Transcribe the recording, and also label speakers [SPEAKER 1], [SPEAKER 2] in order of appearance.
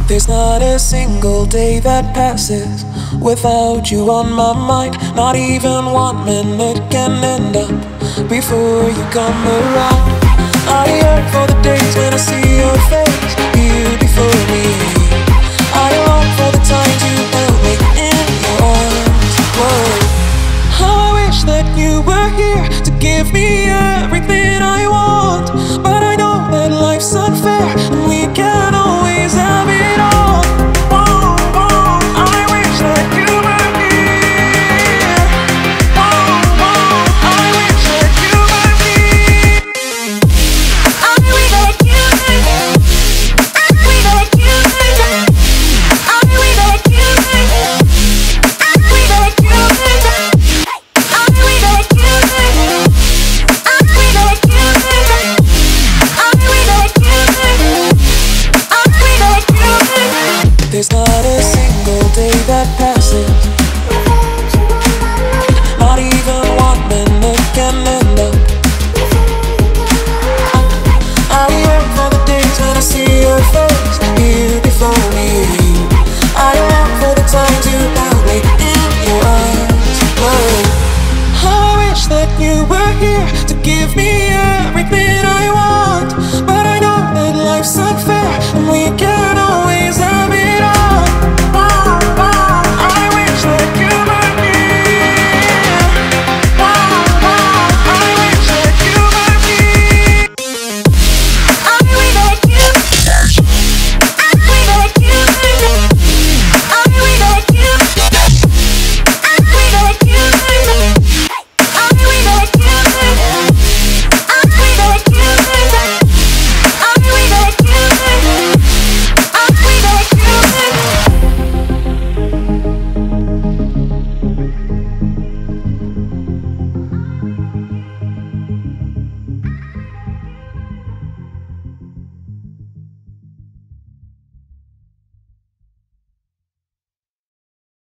[SPEAKER 1] There's not a single day that passes without you on my mind. Not even 1 minute can end up before you come around. I yearn for the days when I see your face here before me.